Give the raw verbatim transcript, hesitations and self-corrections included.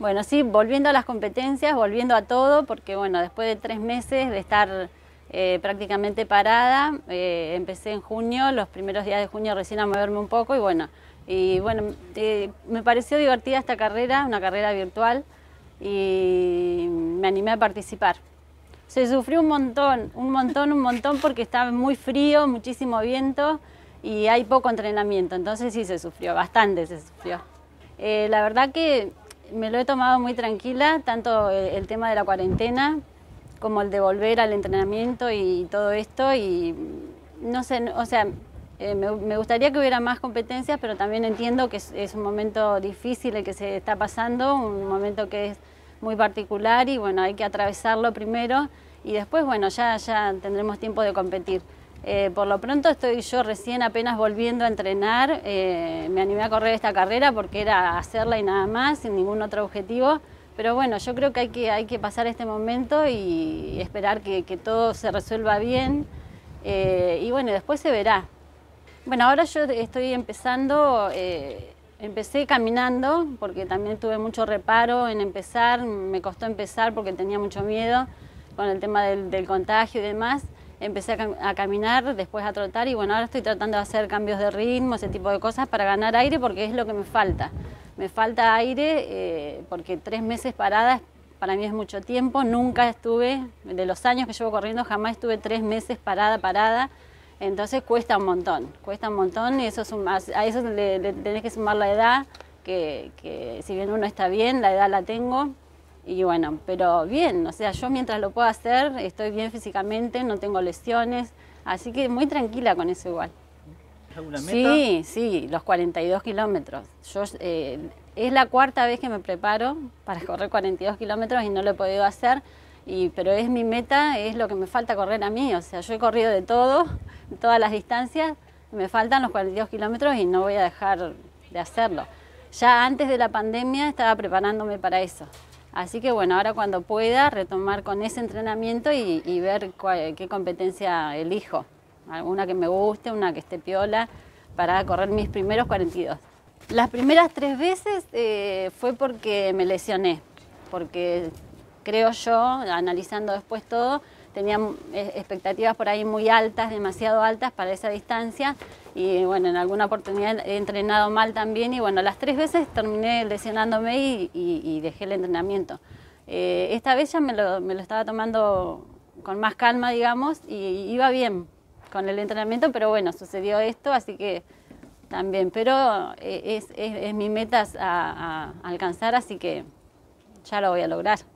Bueno, sí, volviendo a las competencias, volviendo a todo, porque bueno, después de tres meses de estar eh, prácticamente parada, eh, empecé en junio, los primeros días de junio recién a moverme un poco y bueno, y bueno, eh, me pareció divertida esta carrera, una carrera virtual, y me animé a participar. Se sufrió un montón, un montón, un montón, porque estaba muy frío, muchísimo viento y hay poco entrenamiento, entonces sí se sufrió, bastante se sufrió. Eh, la verdad que me lo he tomado muy tranquila, tanto el tema de la cuarentena como el de volver al entrenamiento y todo esto, y no sé, o sea, eh, me, me gustaría que hubiera más competencias, pero también entiendo que es, es un momento difícil el que se está pasando, un momento que es muy particular y bueno, hay que atravesarlo primero y después bueno, ya, ya tendremos tiempo de competir. Eh, por lo pronto estoy yo recién apenas volviendo a entrenar, eh, me animé a correr esta carrera porque era hacerla y nada más, sin ningún otro objetivo, pero bueno, yo creo que hay que, hay que pasar este momento y esperar que, que todo se resuelva bien, eh, y bueno, después se verá. Bueno, ahora yo estoy empezando, eh, empecé caminando porque también tuve mucho reparo en empezar, me costó empezar porque tenía mucho miedo con el tema del, del contagio y demás. Empecé a, a caminar, después a trotar y bueno, ahora estoy tratando de hacer cambios de ritmo, ese tipo de cosas para ganar aire porque es lo que me falta. Me falta aire eh, porque tres meses parada para mí es mucho tiempo, nunca estuve, de los años que llevo corriendo jamás estuve tres meses parada, parada. Entonces cuesta un montón, cuesta un montón y eso es un, a eso le, le tenés que sumar la edad, que, que si bien uno está bien, la edad la tengo. Y bueno, pero bien, o sea, yo mientras lo puedo hacer, estoy bien físicamente, no tengo lesiones, así que muy tranquila con eso igual. ¿Alguna meta? Sí, sí, los cuarenta y dos kilómetros. Yo, eh, es la cuarta vez que me preparo para correr cuarenta y dos kilómetros y no lo he podido hacer, y, pero es mi meta, es lo que me falta correr a mí, o sea, yo he corrido de todo, todas las distancias, me faltan los cuarenta y dos kilómetros y no voy a dejar de hacerlo. Ya antes de la pandemia estaba preparándome para eso. Así que bueno, ahora cuando pueda retomar con ese entrenamiento y, y ver cuál, qué competencia elijo. Alguna que me guste, una que esté piola, para correr mis primeros cuarenta y dos. Las primeras tres veces eh, fue porque me lesioné, porque creo yo, analizando después todo, tenía expectativas por ahí muy altas, demasiado altas para esa distancia y bueno, en alguna oportunidad he entrenado mal también y bueno, las tres veces terminé lesionándome y, y, y dejé el entrenamiento. Eh, esta vez ya me lo, me lo estaba tomando con más calma, digamos, y iba bien con el entrenamiento, pero bueno, sucedió esto, así que también, pero es, es, es mi meta a, a alcanzar, así que ya lo voy a lograr.